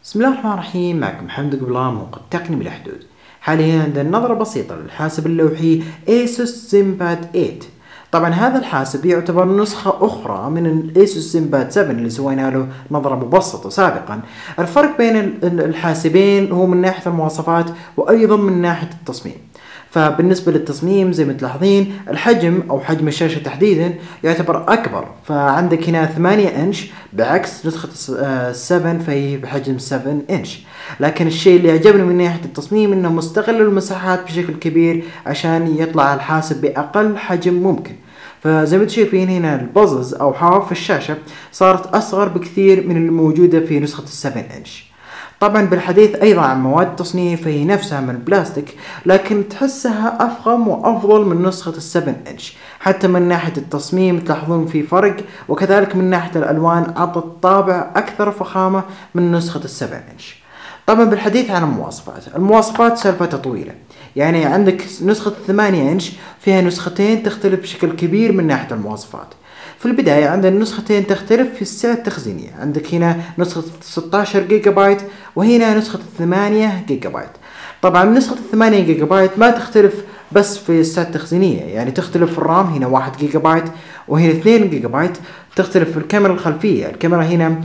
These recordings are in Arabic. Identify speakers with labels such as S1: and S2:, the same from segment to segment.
S1: بسم الله الرحمن الرحيم. معكم محمد قبلان، موقع تقني بلا حدود. حاليا عندنا نظرة بسيطة للحاسب اللوحي ASUS ZenBud 8. طبعا هذا الحاسب يعتبر نسخة أخرى من الASUS ZenBud 7 اللي سوينا له نظرة مبسطة سابقا. الفرق بين الحاسبين هو من ناحية المواصفات وأيضا من ناحية التصميم. فبالنسبة للتصميم زي ما تلاحظين الحجم أو حجم الشاشة تحديدا يعتبر أكبر، فعندك هنا 8 إنش بعكس نسخة 7 فهي بحجم 7 إنش. لكن الشيء اللي عجبني من ناحية التصميم إنه مستغل المساحات بشكل كبير عشان يطلع الحاسب بأقل حجم ممكن. فزي ما تشوفين هنا البازز أو حواف الشاشة صارت أصغر بكثير من الموجودة في نسخة 7 إنش. طبعا بالحديث ايضا عن مواد التصنيع فهي نفسها من البلاستيك، لكن تحسها افخم وافضل من نسخة ال7 انش. حتى من ناحية التصميم تلاحظون في فرق، وكذلك من ناحية الالوان عطت طابع اكثر فخامة من نسخة ال7 انش. طبعا بالحديث عن المواصفات سالفتها طويلة. يعني عندك نسخة 8 انش فيها نسختين تختلف بشكل كبير من ناحية المواصفات. في البداية عندنا النسختين تختلف في السعة التخزينية، عندك هنا نسخة 16 جيجا بايت وهنا نسخة 8 جيجا بايت. طبعا نسخة 8 جيجا بايت ما تختلف بس في السعة التخزينية، يعني تختلف في الرام، هنا 1 جيجا بايت وهنا 2 جيجا بايت. تختلف في الكاميرا الخلفية، الكاميرا هنا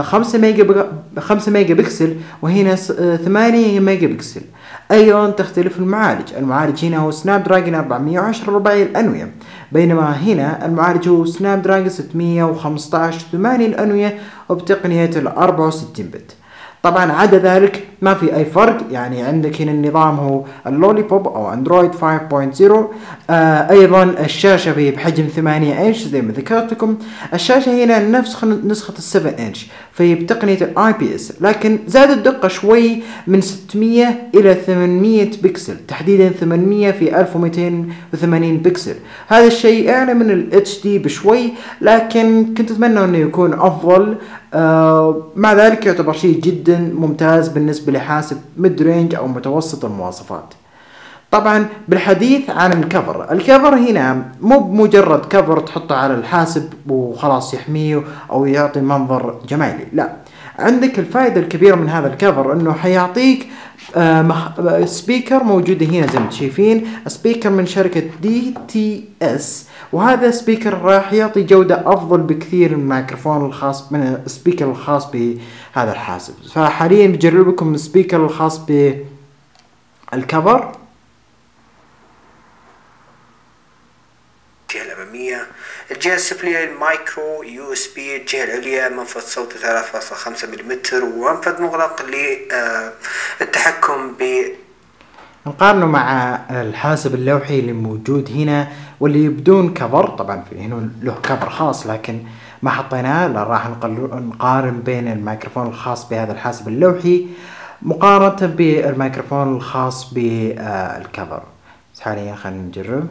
S1: 5 ميجا بكسل وهنا 8 ميجا بكسل. ايضا تختلف المعالج هنا هو سناب دراجون 410 رباعي الانوية، بينما هنا المعالج هو سناب دراجون 615 8 الانوية وبتقنية ال 64 بت. طبعا عدا ذلك ما في اي فرق، يعني عندك هنا النظام هو اللولي بوب او اندرويد 5.0. ايضا الشاشة فيه بحجم 8 انش زي ما ذكرت لكم. الشاشة هنا نفس نسخة ال7 انش فهي بتقنية الاي بي اس، لكن زاد الدقة شوي من 600 الى 800 بكسل، تحديدا 800 في 1280 بكسل. هذا الشيء اعلى من الاتش دي بشوي، لكن كنت اتمنى انه يكون افضل. مع ذلك يعتبر شيء جدا ممتاز بالنسبة لحاسب ميد رينج او متوسط المواصفات. طبعا بالحديث عن الكفر هنا مو بمجرد كفر تحطه على الحاسب وخلاص يحميه او يعطي منظر جمالي، لا، عندك الفائدة الكبيرة من هذا الكفر انه حيعطيك سبيكر موجودة هنا زي ما شايفين، سبيكر من شركة DTS، وهذا سبيكر راح يعطي جودة افضل بكثير من الميكروفون الخاص من السبيكر الخاص بهذا الحاسب. فحاليا بجرب لكم السبيكر الخاص بالكفر.
S2: الجهة الأمامية، الجهة السفلية المايكرو USB، الجهة العليا منفذ صوتي 3.5 ملم ومنفذ مغلق للتحكم ب.
S1: نقارنه مع الحاسب اللوحي اللي موجود هنا واللي بدون كفر. طبعا في هنا له كفر خاص لكن ما حطيناه، لا راح نقارن بين الميكروفون الخاص بهذا الحاسب اللوحي مقارنة بالميكروفون الخاص بالكفر. حاليا خلينا نجرب.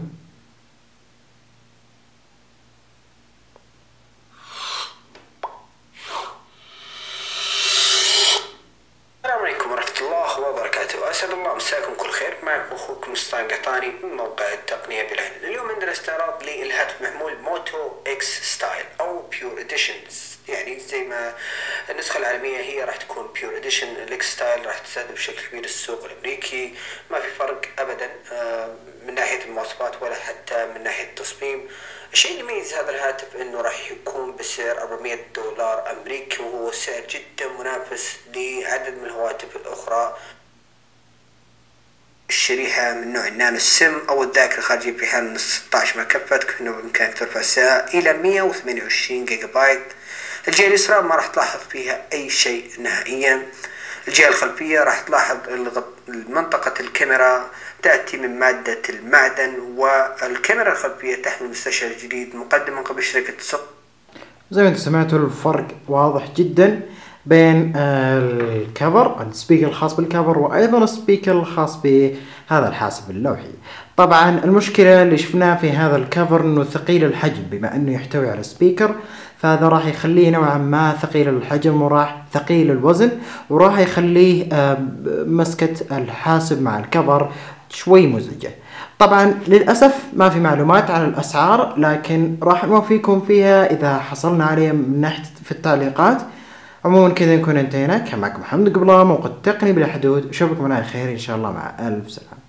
S2: أسعد الله مساكم كل خير. معكم أخوكم مصطفى قحطاني من موقع التقنية بالعلم. اليوم عندنا استعراض للهاتف محمول موتو اكس ستايل أو بيور اديشن، يعني زي ما النسخة العالمية هي راح تكون بيور اديشن، الاكس ستايل راح تستهدف بشكل كبير السوق الأمريكي. ما في فرق أبدا من ناحية المواصفات ولا حتى من ناحية التصميم. الشيء اللي يميز هذا الهاتف انه راح يكون بسعر $400 امريكي، وهو سعر جدا منافس لعدد من الهواتف الاخرى. الشريحة من نوع النانو سيم أو الذاكرة الخارجية في حال 16 مكفة، كأنه بإمكانك ترفع السعة إلى 128 جيجا بايت. الجهة اليسرى ما راح تلاحظ فيها أي شيء نهائيا. الجهة الخلفية راح تلاحظ منطقة الكاميرا تأتي من مادة المعدن، والكاميرا الخلفية تحمل مستشعر جديد مقدم من قبل شركة سوني.
S1: زي ما انتم سمعتوا الفرق واضح جدا بين الكفر، السبيكر الخاص بالكفر، وايضا السبيكر الخاص بهذا الحاسب اللوحي. طبعا المشكلة اللي شفناها في هذا الكفر انه ثقيل الحجم، بما انه يحتوي على سبيكر فهذا راح يخليه نوعا ما ثقيل الحجم وراح ثقيل الوزن، وراح يخليه مسكة الحاسب مع الكفر شوي مزعجة. طبعا للأسف ما في معلومات عن الأسعار، لكن راح نوفيكم فيها إذا حصلنا عليها من ناحية في التعليقات. عموما كذا نكون انتهينا. كان معكم محمد قبلان موقع التقني بلا حدود، اشوفكم على خير ان شاء الله، مع الف سلامة.